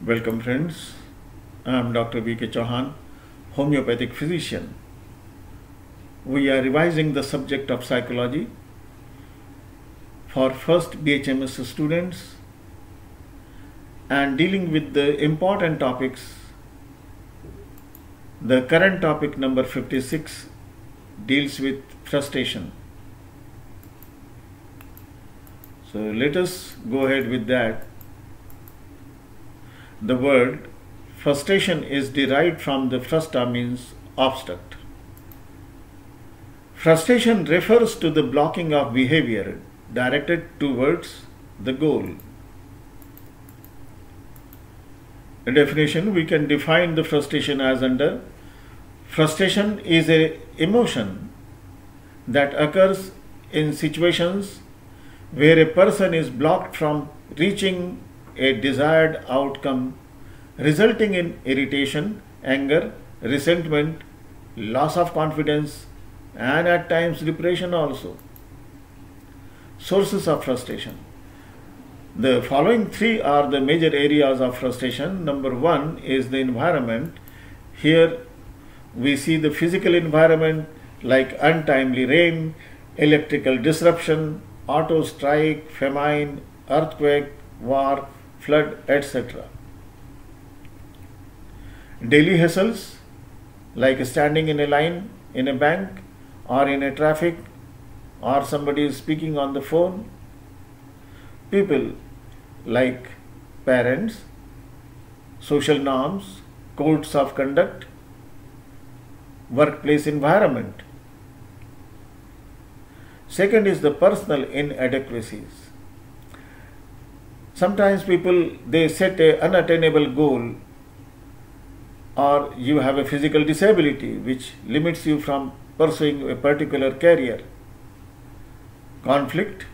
Welcome friends, I am Dr. V.K. Chauhan, homeopathic physician. We are revising the subject of psychology for first BHMS students and dealing with the important topics. The current topic number 56 deals with frustration. So let us go ahead with that. The word frustration is derived from the frusta, means obstruct. Frustration refers to the blocking of behavior directed towards the goal. A definition, we can define the frustration as under: frustration is an emotion that occurs in situations where a person is blocked from reaching a desired outcome, resulting in irritation, anger, resentment, loss of confidence, and at times depression also. Sources of frustration. The following three are the major areas of frustration. Number one is the environment. Here we see the physical environment like untimely rain, electrical disruption, auto strike, famine, earthquake, war, flood, etc. Daily hassles like standing in a line in a bank or in a traffic, or somebody is speaking on the phone. People like parents, social norms, codes of conduct, workplace environment. Second is the personal inadequacies. Sometimes people, they set an unattainable goal, or you have a physical disability which limits you from pursuing a particular career. Conflicts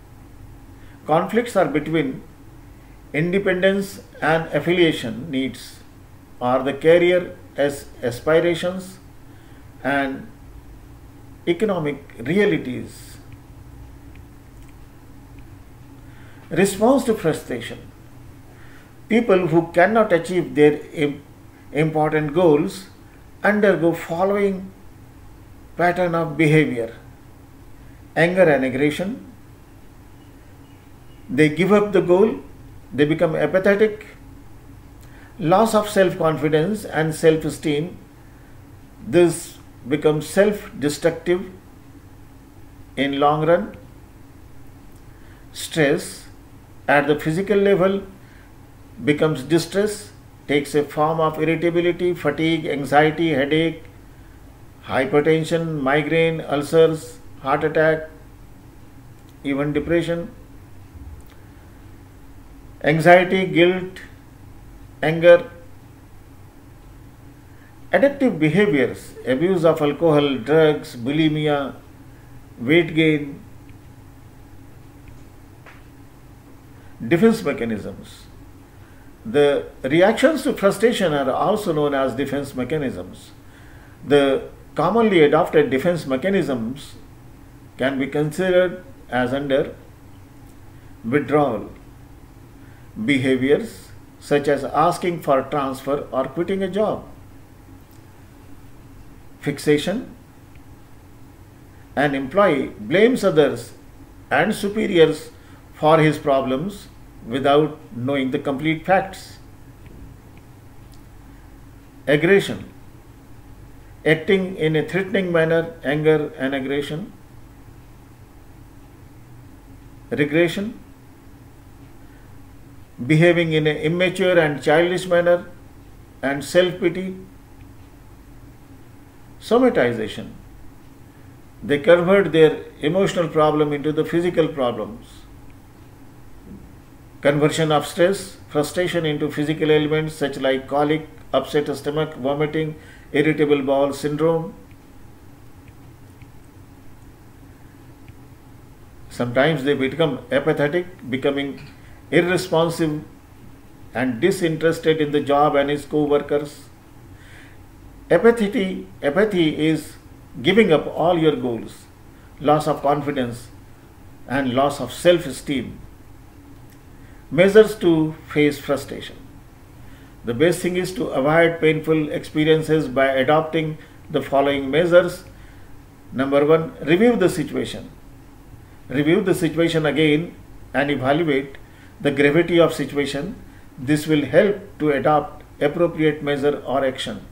are between independence and affiliation needs, or the career as aspirations and economic realities. Response to frustration. People who cannot achieve their important goals undergo following pattern of behavior: anger and aggression. They give up the goal, they become apathetic, loss of self-confidence and self-esteem. This becomes self-destructive in long run. Stress at the physical level becomes distress, takes a form of irritability, fatigue, anxiety, headache, hypertension, migraine, ulcers, heart attack, even depression. Anxiety, guilt, anger. Addictive behaviors, abuse of alcohol, drugs, bulimia, weight gain. Defense mechanisms. The reactions to frustration are also known as defense mechanisms. The commonly adopted defense mechanisms can be considered as under: withdrawal, behaviors such as asking for transfer or quitting a job; fixation, an employee blames others and superiors for his problems without knowing the complete facts; aggression, acting in a threatening manner, anger and aggression; regression, behaving in an immature and childish manner, and self-pity; somatization, they convert their emotional problem into the physical problems; conversion of stress, frustration into physical ailments such like colic, upset stomach, vomiting, irritable bowel syndrome. Sometimes they become apathetic, becoming irresponsive and disinterested in the job and his co-workers. Apathy is giving up all your goals, loss of confidence and loss of self-esteem. Measures to face frustration. The best thing is to avoid painful experiences by adopting the following measures. Number one, review the situation. Review the situation again and evaluate the gravity of situation. This will help to adopt appropriate measure or action.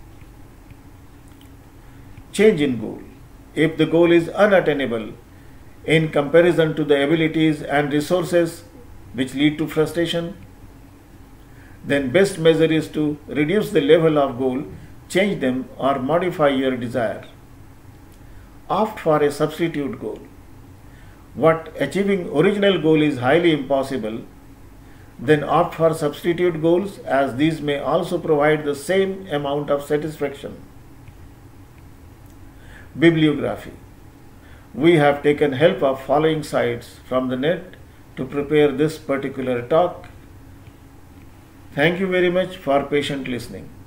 Change in goal. If the goal is unattainable in comparison to the abilities and resources which lead to frustration, then best measure is to reduce the level of goal, change them or modify your desire. Opt for a substitute goal. What achieving original goal is highly impossible, then opt for substitute goals, as these may also provide the same amount of satisfaction. Bibliography. We have taken help of following sites from the net to prepare this particular talk. Thank you very much for patient listening.